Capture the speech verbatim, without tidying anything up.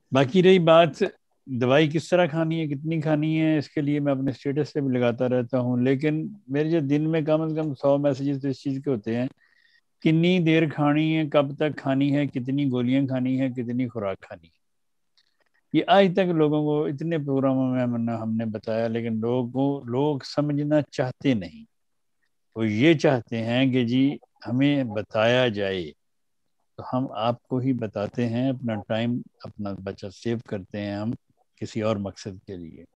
बाकी रही बात दवाई किस तरह खानी है, कितनी खानी है, इसके लिए मैं अपने स्टेटस पे भी लगाता रहता हूँ, लेकिन मेरे जो दिन में कम से कम सौ मैसेजेस तो इस चीज़ के होते हैं, कितनी देर खानी है, कब तक खानी है, कितनी गोलियां खानी है, कितनी खुराक खानी है। ये आज तक लोगों को इतने प्रोग्रामों में हमने हमने बताया, लेकिन लोगों लोग समझना चाहते नहीं। वो ये चाहते हैं कि जी हमें बताया जाए, तो हम आपको ही बताते हैं, अपना टाइम अपना बचत सेव करते हैं हम किसी और मकसद के लिए।